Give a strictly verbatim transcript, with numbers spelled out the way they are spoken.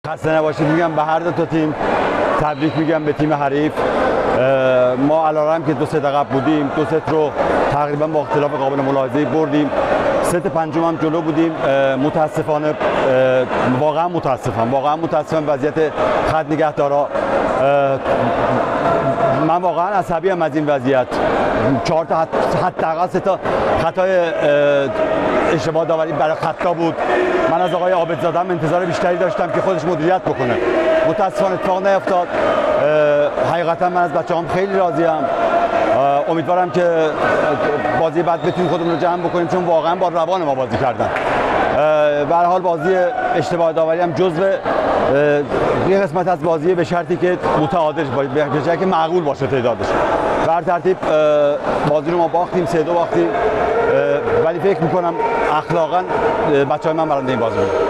خسته نباشید میگم به هر دو تا تیم، تبریک میگم به تیم حریف. ما علارغم که دو ست عقب بودیم، دو ست رو تقریبا با اختلاف قابل ملاحظه‌ای بردیم. ست پنجم هم جلو بودیم. متاسفانه واقعا متاسفم واقعا متاسفم وضعیت خط نگهدارا. من واقعا عصبیم از این وضعیت. چهار تا حداقل سه تا خطای اشتباه داوری برای خطا بود. من از آقای عابدزاده هم انتظار بیشتری داشتم که خودش مدیریت بکنه. متاسفانه اتفاق نیفتاد. حقیقتا من از بچه‌هام خیلی راضیم. امیدوارم که بازی بعد بتونیم خودمون رو جمع بکنیم، چون واقعا با روان ما بازی کردن. به هر حال بازی اشتباه داوری هم جزو یه قسمت از بازی، به شرطی که متعادل باشه، به شرطی که معقول باشه تعدادش. به هر ترتیب بازی رو ما باختیم، سه دو باختیم، ولی فکر می‌کنم اخلاقا بچه‌های من برنده این بازی بود.